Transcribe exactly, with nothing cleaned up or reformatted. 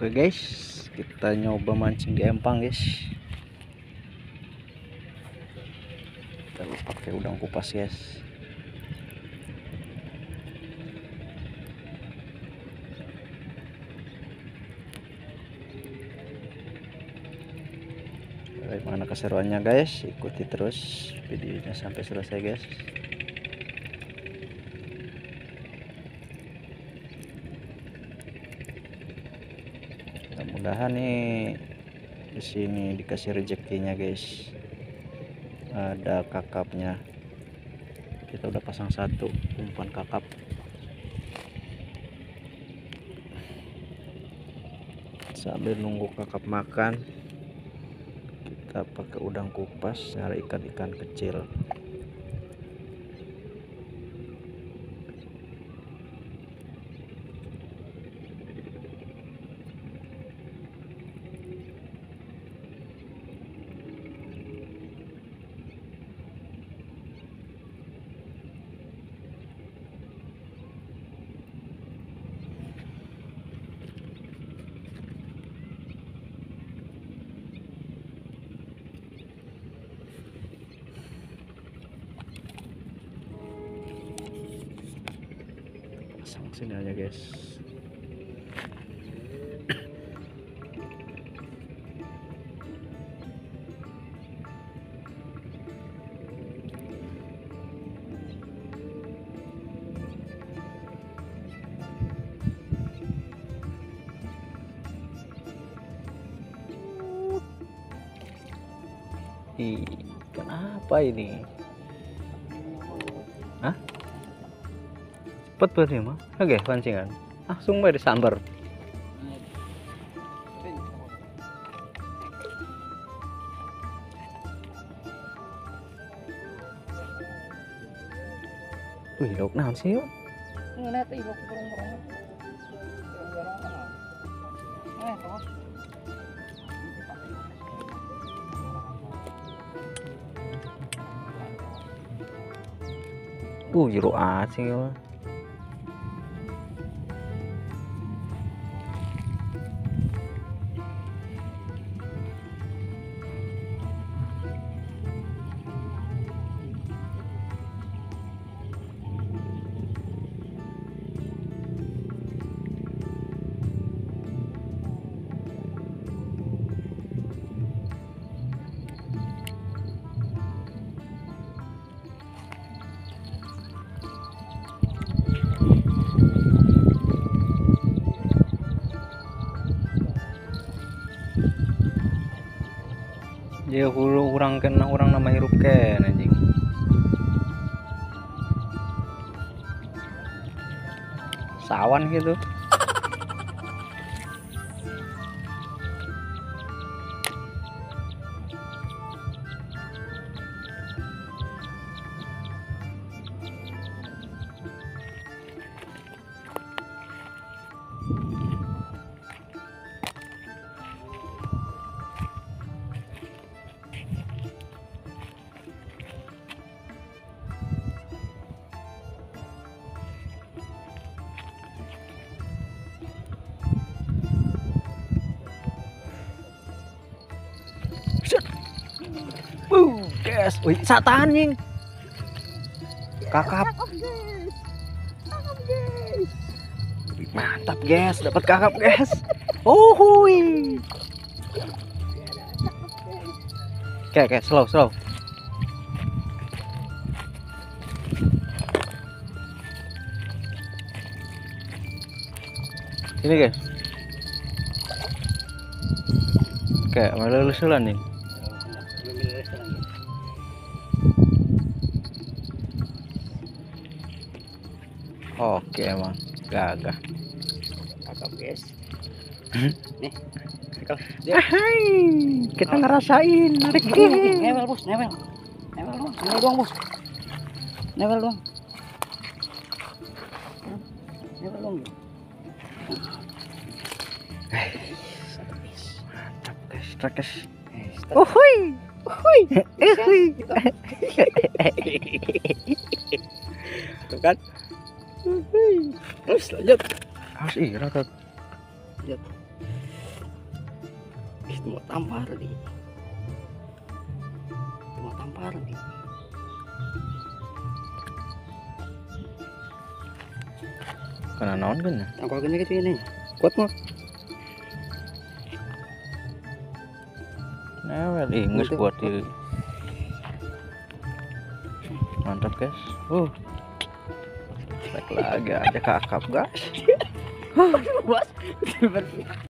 Oke guys, kita nyoba mancing di empang guys. Kita pakai udang kupas guys. Bagaimana keseruannya guys? Ikuti terus videonya sampai selesai guys. Mudah-mudahan nih di sini dikasih rezekinya guys. Ada kakapnya. Kita udah pasang satu umpan kakap. Sambil nunggu kakap makan, kita pakai udang kupas nyari ikan-ikan kecil. Pasang sini aja guys. Ikan apa ini? Hah? Cepet banget nih mah. Oke, pancingan. Langsung bae disambar. Wih, lauk naon sih yuk? Ngeliat ibu kurung-kurung. Eh, terus. Uh, jeruk asin ya. Dia hulu orang kena orang nama hirup ken anjing. Sawan gitu. Uh, guys, wih, satan anjing. Kakap. Mantap, guys, dapat kakap, guys. Oh, hui. Oke, oke, slow, slow. Ini, guys. Oke, malah lusulan nih. Oke, emang gagah. Kakap guys. Nih. Nih. Hai, kita ngerasain narik. Newel bos, newel. Newel dong, newel dong bos. Newel dong. Newel dong. Mantap guys, trackers. Oh, Uhui, uhui, uhui. tuh kan. Terus lanjut. Harus ira tuh. Lanjut. Itu mau tampar di. Itu mau tampar di. Kana naon kan? Tangkal gini gitu ini. Kuat mo. Nah, well, ingus Betul. buat di. Mantap guys. Uh. Strike lagi aja kakap guys. Bos.